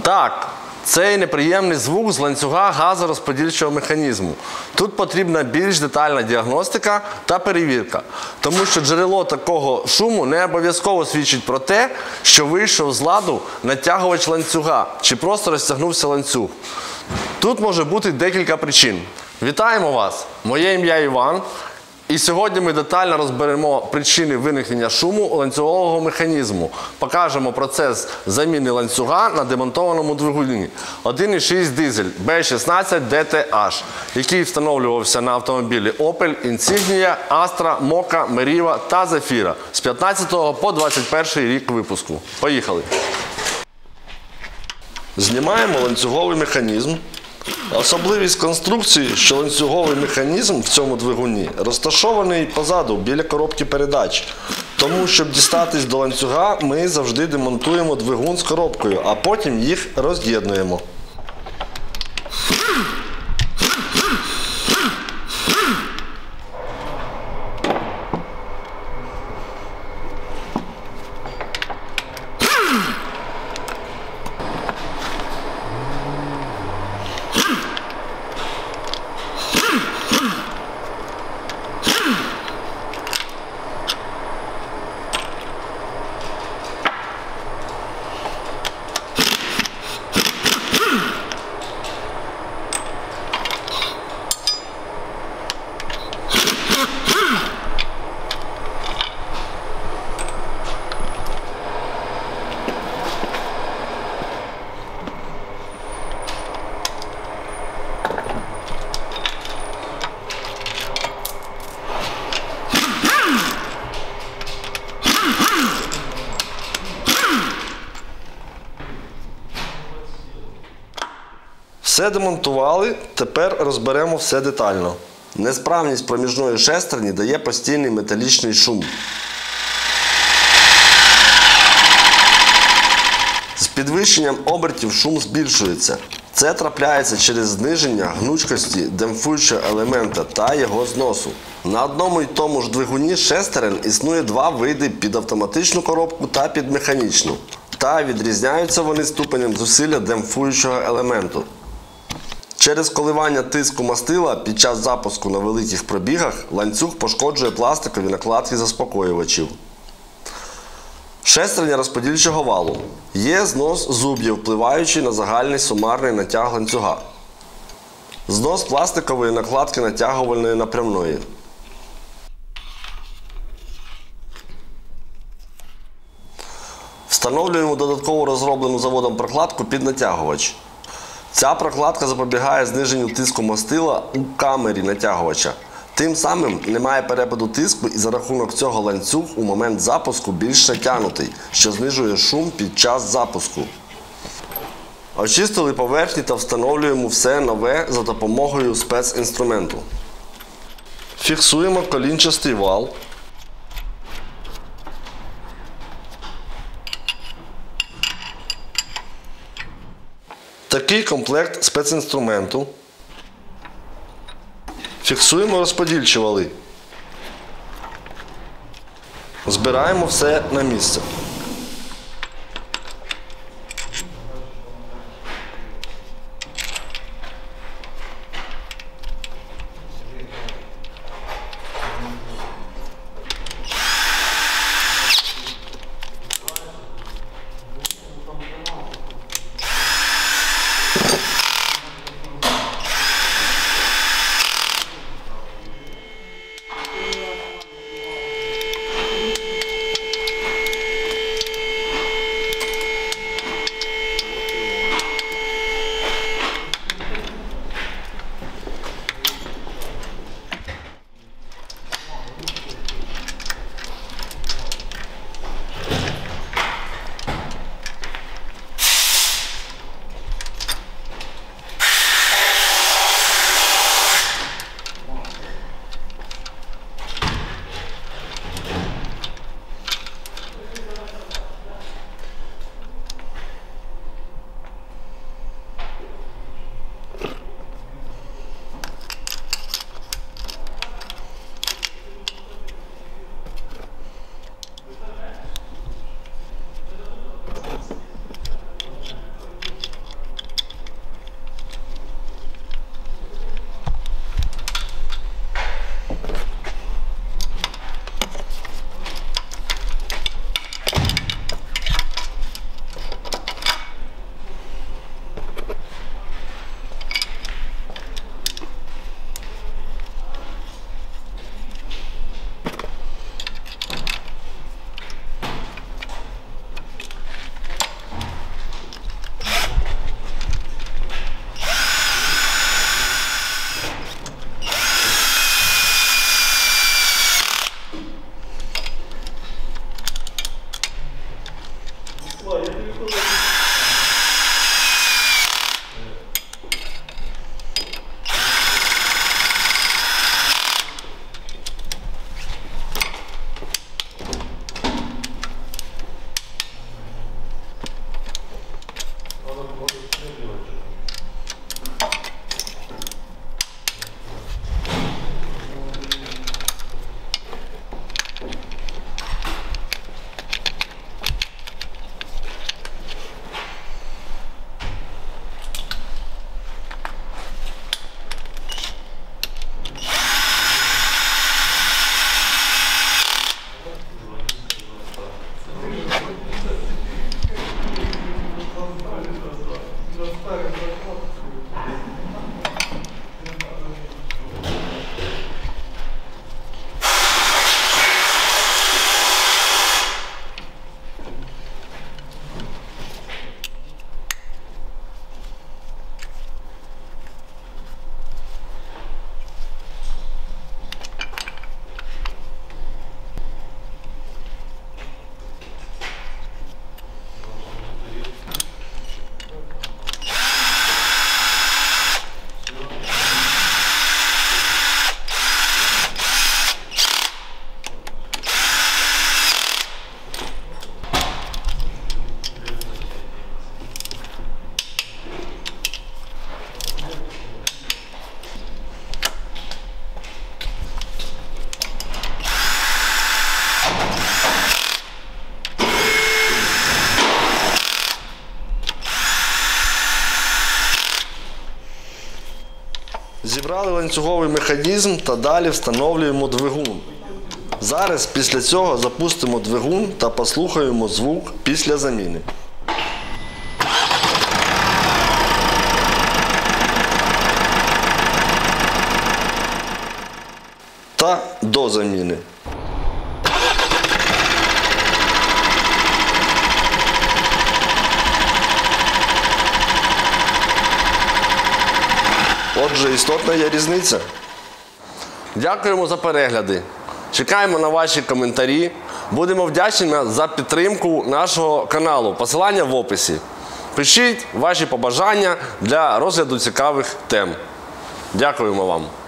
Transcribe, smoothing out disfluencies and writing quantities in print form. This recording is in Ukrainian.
Так, цей неприємний звук з ланцюга газорозподільчого механізму. Тут потрібна більш детальна діагностика та перевірка, тому що джерело такого шуму не обов'язково свідчить про те, що вийшов з ладу натягувач ланцюга чи просто розтягнувся ланцюг. Тут може бути декілька причин. Вітаємо вас! Моє ім'я Іван. І сьогодні ми детально розберемо причини виникнення шуму ланцюгового механізму. Покажемо процес заміни ланцюга на демонтованому двигуні 1,6 дизель B16 DTH, який встановлювався на автомобілі Opel, Insignia, Astra, Mokka, Meriva та Zafira з 15 по 21 рік випуску. Поїхали! Знімаємо ланцюговий механізм. Особливість конструкції, що ланцюговий механізм в цьому двигуні розташований позаду, біля коробки передач. Тому, щоб дістатись до ланцюга, ми завжди демонтуємо двигун з коробкою, а потім їх роз'єднуємо. Все демонтували, тепер розберемо все детально. Несправність проміжної шестерні дає постійний металічний шум. З підвищенням обертів шум збільшується. Це трапляється через зниження гнучкості демпфуючого елемента та його зносу. На одному й тому ж двигуні шестерен існує два види під автоматичну коробку та під механічну. Та відрізняються вони ступенем зусилля демпфуючого елементу. Через коливання тиску мастила під час запуску на великих пробігах ланцюг пошкоджує пластикові накладки заспокоювачів. Шестерня розподільчого валу. Є знос зуб'їв, впливаючий на загальний сумарний натяг ланцюга. Знос пластикової накладки натягувальної напрямної. Встановлюємо додатково розроблену заводом прокладку під натягувач. Ця прокладка запобігає зниженню тиску мастила у камері натягувача. Тим самим немає перепаду тиску і за рахунок цього ланцюг у момент запуску більш натягнутий, що знижує шум під час запуску. Очистили поверхні та встановлюємо все нове за допомогою спецінструменту. Фіксуємо колінчастий вал. Такий комплект спецінструменту. Фіксуємо розподільчі вали. Збираємо все на місце. Зібрали ланцюговий механізм та далі встановлюємо двигун. Зараз після цього запустимо двигун та послухаємо звук після заміни. Та до заміни. Отже, істотна є різниця. Дякуємо за перегляди. Чекаємо на ваші коментарі. Будемо вдячні за підтримку нашого каналу. Посилання в описі. Пишіть ваші побажання для розгляду цікавих тем. Дякуємо вам.